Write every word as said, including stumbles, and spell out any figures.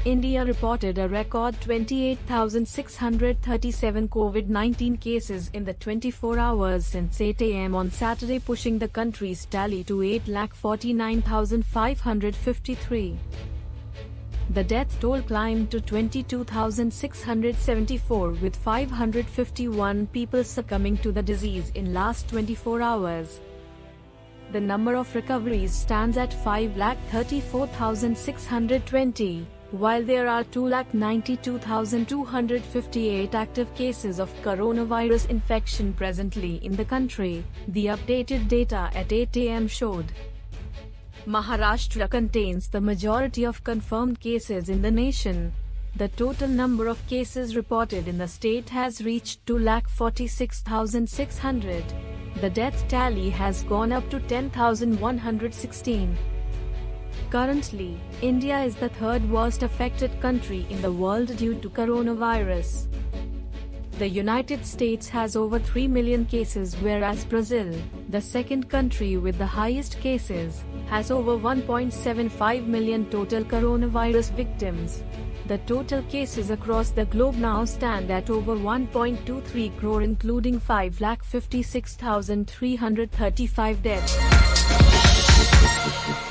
India reported a record twenty-eight thousand six hundred thirty-seven COVID nineteen cases in the twenty-four hours since eight A M on Saturday, pushing the country's tally to eight lakh forty-nine thousand five hundred fifty-three. The death toll climbed to twenty-two thousand six hundred seventy-four, with five hundred fifty-one people succumbing to the disease in last twenty-four hours. The number of recoveries stands at five lakh thirty-four thousand six hundred twenty, while there are two lakh ninety-two thousand two hundred fifty-eight active cases of coronavirus infection presently in the country, the updated data at eight A M showed. Maharashtra contains the majority of confirmed cases in the nation. The total number of cases reported in the state has reached two lakh forty-six thousand six hundred. The death tally has gone up to ten thousand one hundred sixteen. Currently, India is the third worst affected country in the world due to coronavirus. The United States has over three million cases, whereas Brazil, the second country with the highest cases, has over one point seven five million total coronavirus victims. The total cases across the globe now stand at over one point two three crore, including five lakh fifty-six thousand three hundred thirty-five deaths.